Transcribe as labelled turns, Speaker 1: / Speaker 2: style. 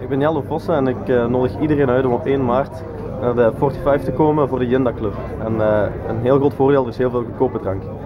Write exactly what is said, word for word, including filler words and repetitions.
Speaker 1: Ik ben Jello Vossen en ik uh, nodig iedereen uit om op één maart naar de vijfenveertig te komen voor de Jinda Club. En uh, een heel groot voordeel, dus heel veel goedkope drank.